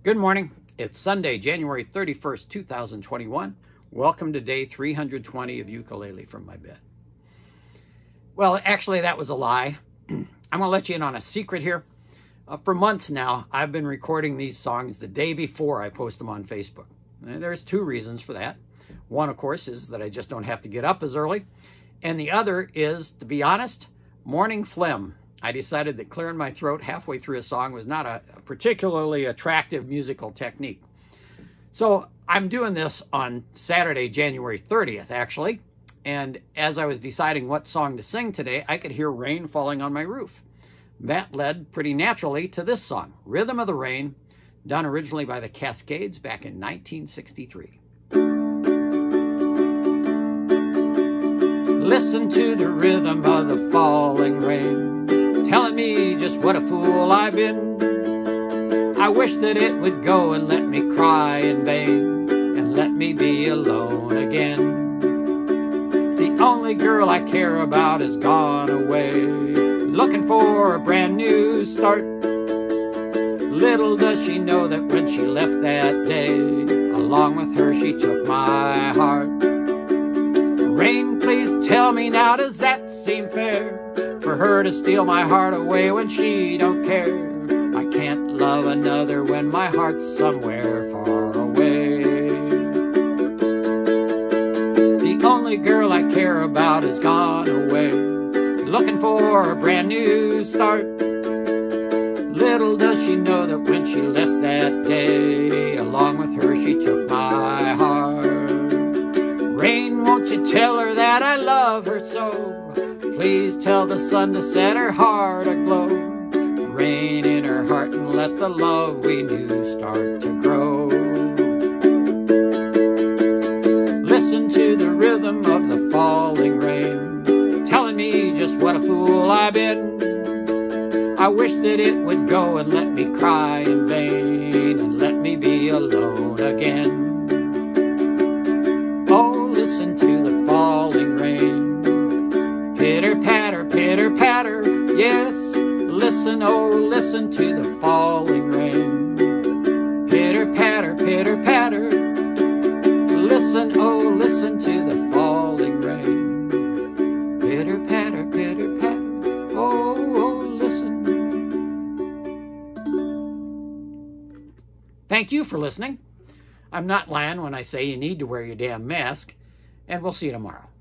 Good morning. It's Sunday, January 31st, 2021. Welcome to day 320 of Ukulele from My Bed. Well, actually, that was a lie. I'm going to let you in on a secret here. For months now, I've been recording these songs the day before I post them on Facebook. And there's two reasons for that. One, of course, is that I just don't have to get up as early. And the other is, to be honest, morning phlegm. I decided that clearing my throat halfway through a song was not a particularly attractive musical technique. So I'm doing this on Saturday, January 30th, actually. And as I was deciding what song to sing today, I could hear rain falling on my roof. That led pretty naturally to this song, Rhythm of the Rain, done originally by the Cascades back in 1963. Listen to the rhythm of the falling rain, telling me just what a fool I've been. I wish that it would go and let me cry in vain, and let me be alone again. The only girl I care about has gone away, looking for a brand new start. Little does she know that when she left that day, along with her she took my heart. Rain, please tell me now, does that seem fair? For her to steal my heart away when she don't care. I can't love another when my heart's somewhere far away. The only girl I care about has gone away, looking for a brand new start. Little does she know that when she left that day, along with her she took my heart. Rain, won't you tell her that I love her so? Please tell the sun to set her heart aglow. Rain in her heart and let the love we knew start to grow. Listen to the rhythm of the falling rain, telling me just what a fool I've been. I wish that it would go and let me cry in vain, and let me be alone again. Oh, listen to the falling rain, pitter patter, yes. Listen, oh, listen to the falling rain, pitter patter. Listen, oh, listen to the falling rain, pitter patter. Oh, listen. Thank you for listening. I'm not lying when I say you need to wear your damn mask, and we'll see you tomorrow.